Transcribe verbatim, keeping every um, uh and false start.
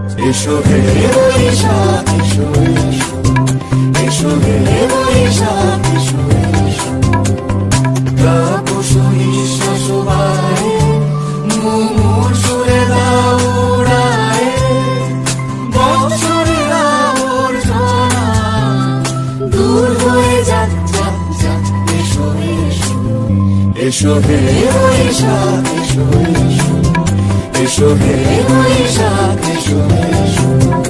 এসো হে বৈশাখ এসো এসো, এসো হে বৈশাখ এসো এসো। তাপস নিঃশ্বাস বায়ে মুমুর সুরে দাও উড়ায়ে, বৎসরের আবর্জনা দূর হয়ে যাক যাক যাক। এসো এসো, এসো হে বৈশাখ এসো এসো, এসো হে বৈশাখ এসো এসো।